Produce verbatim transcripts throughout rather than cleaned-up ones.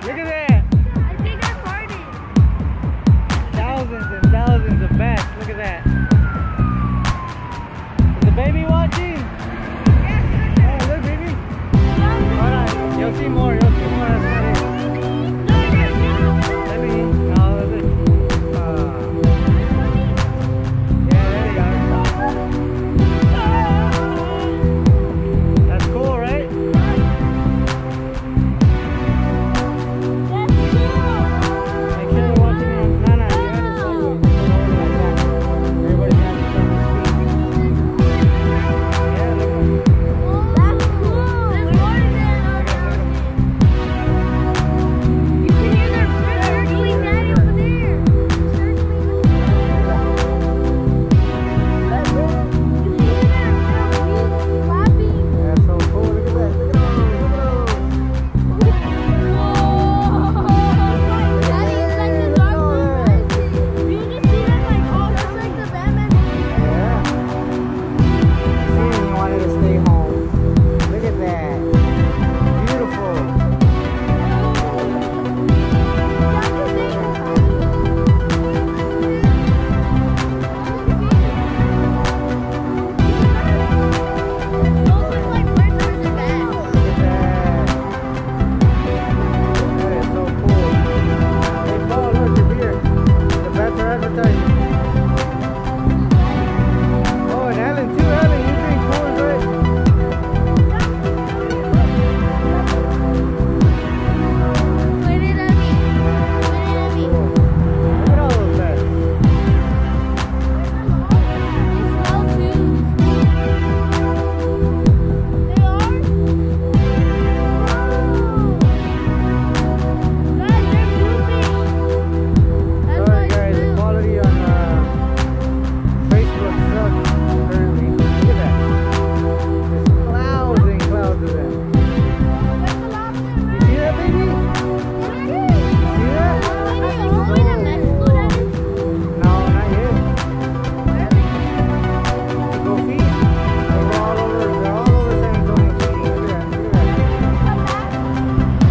Look at that. I think I farted. Thousands and thousands of bats. Look at that. Is the baby watching? Yes. Oh, look, baby. Alright, you'll see more. You'll see more. That's not it. Let me. No, that's it. Uh, yeah, there you go. That's cool, right? Make sure you're watching it. No, no, you have to slow it. Put it over like that. Everybody has to turn the speed. Yeah, look at it. That's cool. There's more than that. You can hear their circling daddy over there. Circling. You can hear their wheels flapping. That's so cool. Look at that. Look at Daddy, it's like the Dark Knight Rises. You just see that like, oh, that's like the Batman movie. yeah. See, you wanted to stay home. Look at that. Beautiful. Those look like birds versus bats. Look at that. That is so cool. Hey, Paul, look, your beer. The bats are advertising. Oh, and Alan too. Alan, you drink Coors, right? Point it at me. Point it at me. Look at all those bats. They smell too. They are? Wow. Guys, they're pooping. That's Sorry, what I guys, the smell. quality on uh, Facebook sucks currently. Look at that. There's clouds and clouds of them. You see that, baby? You see that? No, not yet. They go feed. They go all over. They're all over San Antonio feeding. Look at that. Look at that.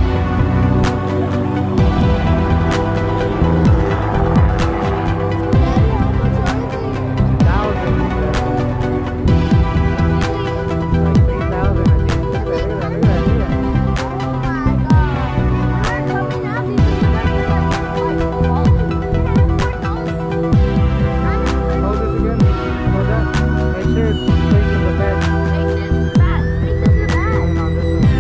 Thousands. Like three thousand, I think. Look at that. Look at that. Look at that. Look at that. Hold this again. Hold that. Make sure it's facing the bed. And on this one.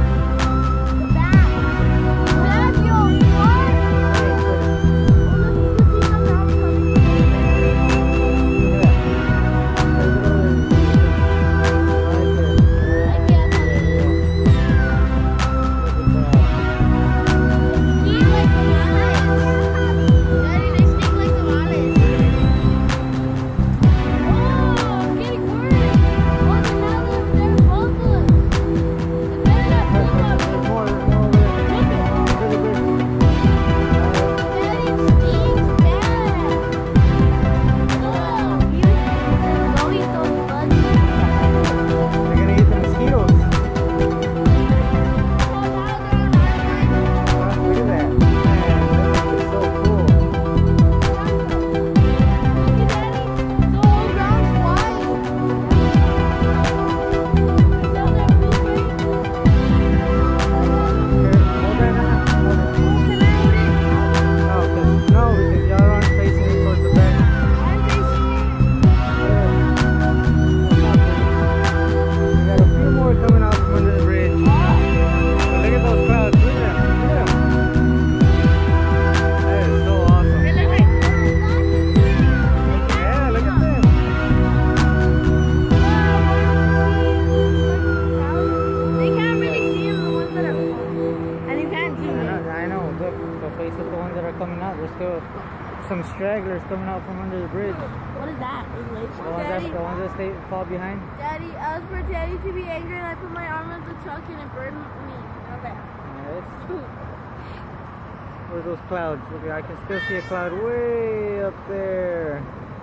Some stragglers coming out from under the bridge. What is that? Is it The ones that, the ones that stay fall behind. Daddy, I was pretending to be angry and I put my arm on the truck and it burned me. Okay. Yes. Where's those clouds? Look, I can still see a cloud way up there.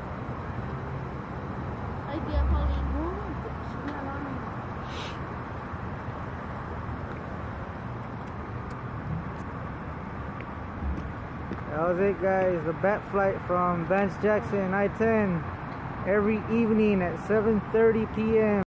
I can't Pauline. That was it, guys. The bat flight from Vance Jackson and I ten every evening at seven thirty p m